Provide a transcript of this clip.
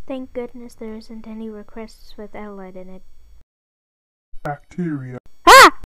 Thank goodness there isn't any requests with Allied in it. Bacteria.